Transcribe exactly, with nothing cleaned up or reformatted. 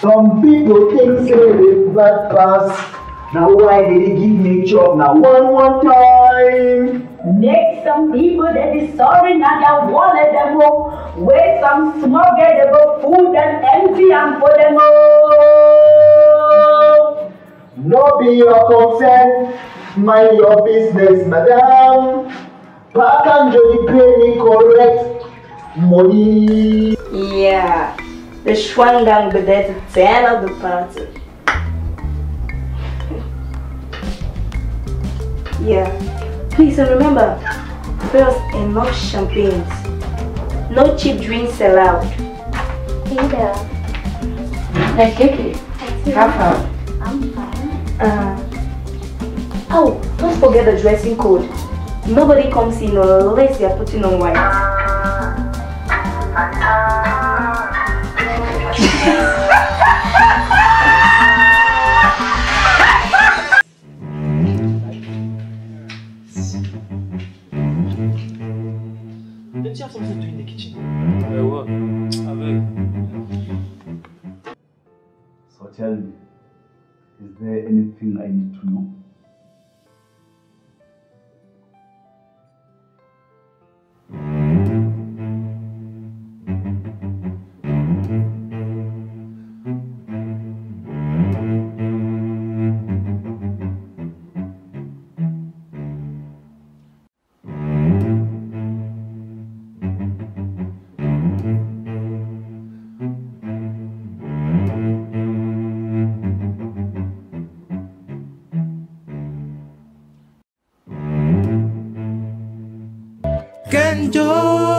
Some people think say they bad pass. Now why did he give me job now one one time? Make some people that is sorry now they wallet them up. Wait some small get them up, food them empty and put them up. No be your concern, mind your business, madam. Pa Kanjo dey pay me correct money. Yeah, the Schwangang be there to turn up the party. Yeah, please and remember, first enough champagnes. No cheap drinks allowed. Hey there. Hey Kiki, how far? I'm fine. Uh, oh, don't forget the dressing code. Nobody comes in unless they are putting on white. Don't you have something to do in the kitchen? Uh, what? I will. So tell me, is there anything I need to know? Kanjo